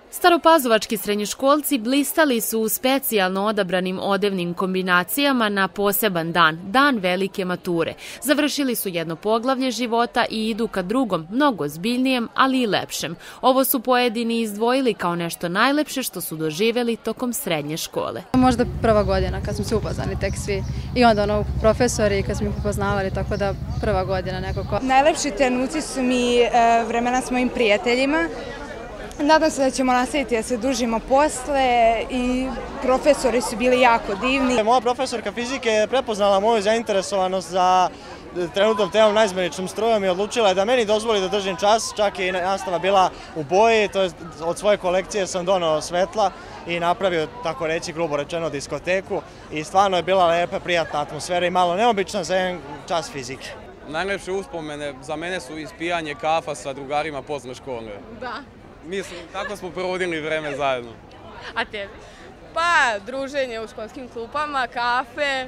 Staropazovački srednjoškolci blistali su u specijalno odabranim odevnim kombinacijama na poseban dan, dan velike mature. Završili su jedno poglavlje života i idu ka drugom, mnogo zbiljnijem, ali i lepšem. Ovo su pojedini izdvojili kao nešto najlepše što su doživjeli tokom srednje škole. Možda prva godina kad smo se upoznali tek svi i onda profesori kad smo ih upoznavali, tako da prva godina nekako. Najlepši trenuci su mi vremena s mojim prijateljima. Nadam se da ćemo nastaviti da se družimo posle i profesori su bili jako divni. Moja profesorka fizike je prepoznala moju zainteresovanost za trenutnom temom naizmeničnom strujom i odlučila je da meni dozvoli da držim čas, čak i nastava bila u boji, to je od svoje kolekcije sam donao svetla i napravio, tako reći, grubo rečeno, diskoteku i stvarno je bila lepa, prijatna atmosfera i malo neobična za jedan čas fizike. Najlepše uspomene za mene su ispijanje kafa sa drugarima posle škole. Da. Mislim, tako smo provodili vreme zajedno. A tebi? Pa, druženje u školskim klupama, kafe,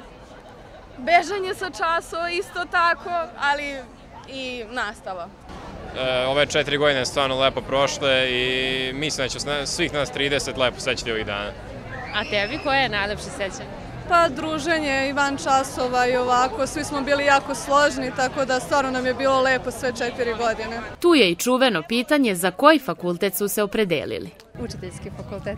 bežanje sa časova isto tako, ali i nastava. Ove 4 godine stvarno lepo prošle i mislim da će svih nas 30 lepo sećati ovih dana. A tebi koje je najlepše sećanje? Pa druženje i van časova i ovako, svi smo bili jako složni, tako da stvarno nam je bilo lepo sve 4 godine. Tu je i čuveno pitanje za koji fakultet su se opredelili. Učiteljski fakultet.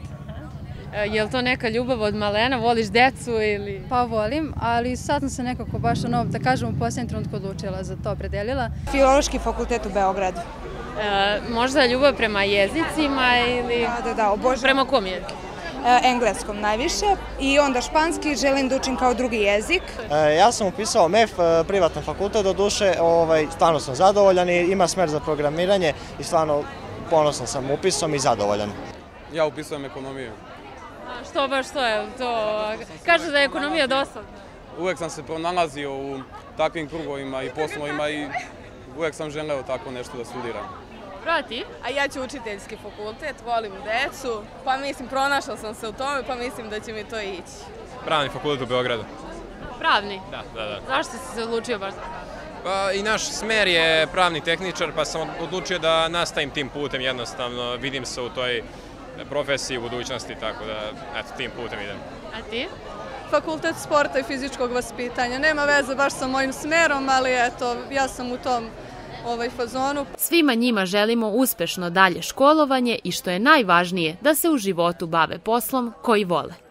Je li to neka ljubav od malena, voliš decu ili? Pa volim, ali sad sam se nekako baš da kažem u posljednjem trenutku odlučila za to opredelila. Filološki fakultet u Beogradu. Možda ljubav prema jezicima ili prema kom jeziku? Engleskom najviše i onda španski, želim da učim kao drugi jezik. Ja sam upisao MEF, privatan fakultet, do duše, stvarno sam zadovoljan i ima smer za programiranje i stvarno ponosan sam upisom i zadovoljan. Ja upisujem ekonomiju. A što baš to je? Kažu da je ekonomija dosadna. Uvek sam se pronalazio u takvim krugovima i poslovima i uvek sam želeo tako nešto da studiram. Prati? A ja ću učiteljski fakultet, volim decu, pa mislim, pronašla sam se u tome, pa mislim da će mi to ići. Pravni fakultet u Beogradu. Pravni? Da. Zašto si se odlučio baš? Pa i naš smer je pravni tehničar, pa sam odlučio da nastavim tim putem jednostavno. Vidim se u toj profesiji u budućnosti, tako da, eto, tim putem idem. A ti? Fakultet sporta i fizičkog vaspitanja. Nema veze baš sa mojim smerom, ali eto, ja sam u tom fazonu. Svima njima želimo uspešno dalje školovanje i što je najvažnije, da se u životu bave poslom koji vole.